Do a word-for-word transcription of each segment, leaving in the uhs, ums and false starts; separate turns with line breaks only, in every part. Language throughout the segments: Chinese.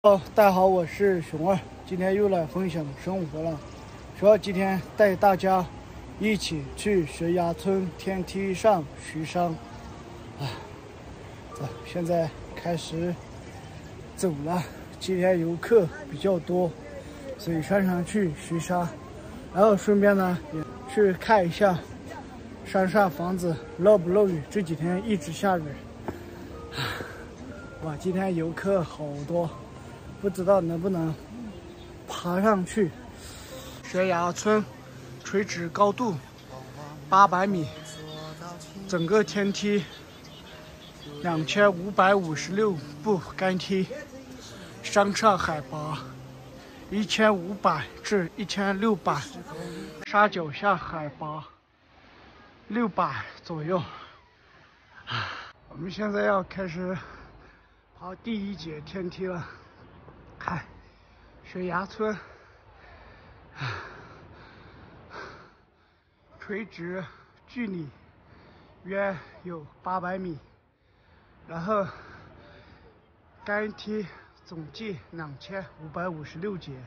哦，大家好，我是熊二，今天又来分享生活了。主要今天带大家一起去石崖村天梯上巡山。啊，走，现在开始走了。今天游客比较多，所以山上去巡山，然后顺便呢也去看一下山上房子漏不漏雨。这几天一直下雨。哇，今天游客好多。不知道能不能爬上去。悬崖村垂直高度八百米，整个天梯两千五百五十六步杆梯，山上海拔一千五百至一千六百，山脚下海拔六百左右。我们现在要开始爬第一节天梯了。看，悬崖村，垂直距离约有八百米，然后杆梯总计两千五百五十六节。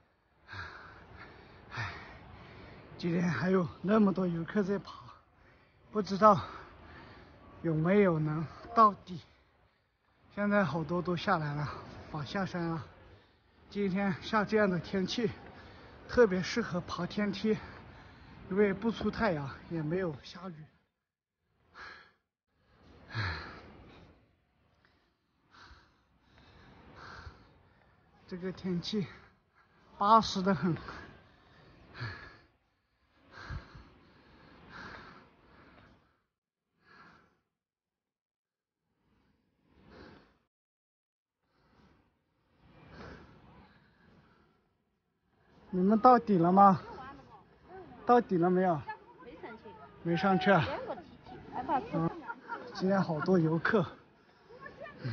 唉，今天还有那么多游客在爬，不知道有没有能到底。现在好多都下来了，法下山了。今天像这样的天气，特别适合爬天梯，因为不出太阳，也没有下雨。这个天气巴适得很。你们到底了吗？到底了没有？没上去。没上去啊？嗯，今天好多游客。嗯。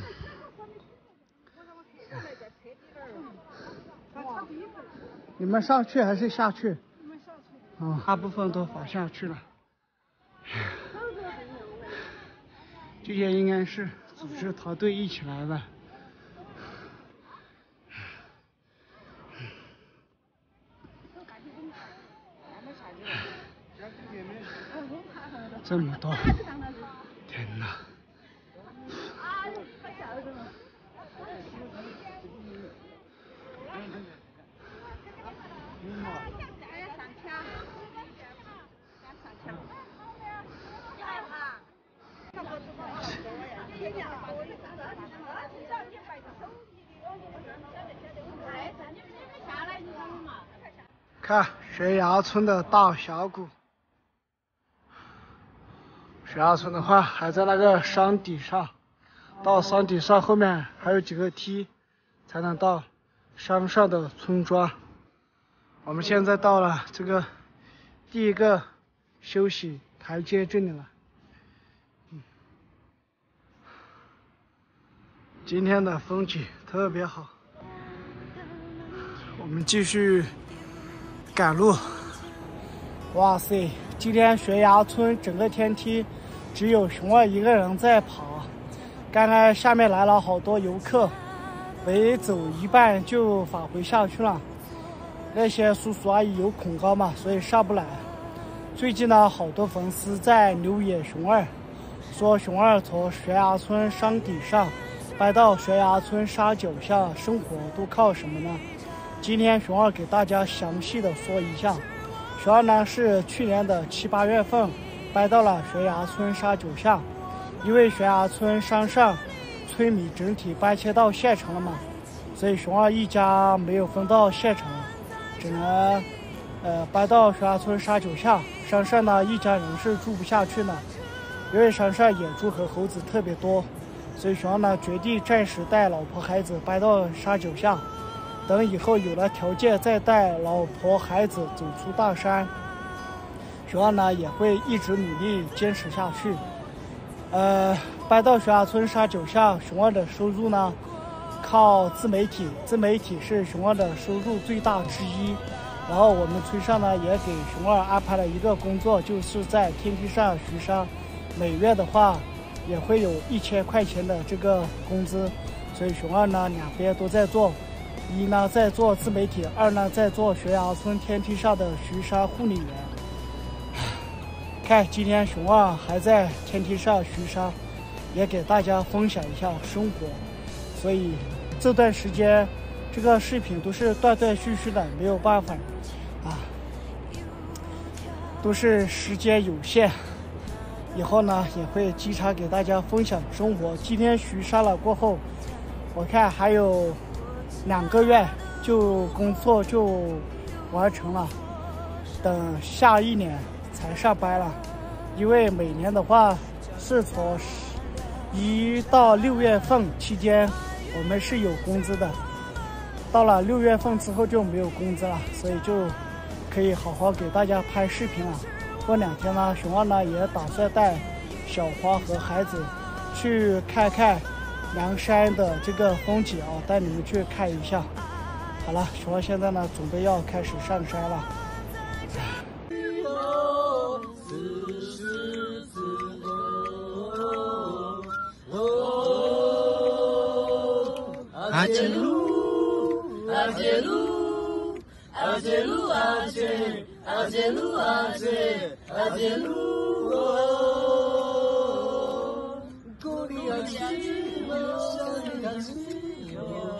你们上去还是下去？嗯，大部分都滑下去了。这些应该是组织团队一起来的。这么多，天哪！看悬崖村的大峡谷。悬崖村的话还在那个山底上，到山底上后面还有几个梯才能到山上的村庄。我们现在到了这个第一个休息台阶这里了。嗯，今天的风景特别好。我们继续赶路。哇塞，今天悬崖村整个天梯只有熊二一个人在爬。刚刚下面来了好多游客，没走一半就返回下去了。那些叔叔阿姨有恐高嘛，所以上不来。最近呢，好多粉丝在留言熊二，说熊二从悬崖村山顶上搬到悬崖村山脚下生活都靠什么呢？今天熊二给大家详细的说一下。熊二呢是去年的七八月份搬到了悬崖村山脚下，因为悬崖村山上村民整体搬迁到县城了嘛，所以熊二一家没有分到县城，只能呃搬到悬崖村山脚下。山上呢一家人是住不下去呢，因为山上野猪和猴子特别多，所以熊二呢决定暂时带老婆孩子搬到山脚下。等以后有了条件，再带老婆孩子走出大山。熊二呢也会一直努力坚持下去。呃，搬到悬崖村山脚下，熊二的收入呢，靠自媒体，自媒体是熊二的收入最大之一。然后我们村上呢也给熊二安排了一个工作，就是在天梯上巡山，每月的话也会有一千块钱的这个工资。 所以熊二呢两边都在做，一呢在做自媒体，二呢在做悬崖村天梯上的巡山护理员。看今天熊二还在天梯上巡山，也给大家分享一下生活。所以这段时间这个视频都是断断续续的，没有办法啊，都是时间有限。以后呢也会经常给大家分享生活。今天巡山了过后，我看还有两个月就工作就完成了，等下一年才上班了。因为每年的话是从一到六月份期间我们是有工资的，到了六月份之后就没有工资了，所以就可以好好给大家拍视频了。过两天呢，熊二呢也打算带小花和孩子去看看梁山的这个风景啊，带你们去看一下。好了，熊二现在呢准备要开始上山了。
阿杰路，阿杰路，阿杰路，阿杰，阿杰路，阿杰，阿杰路哦，古里阿杰，我想你阿杰哟。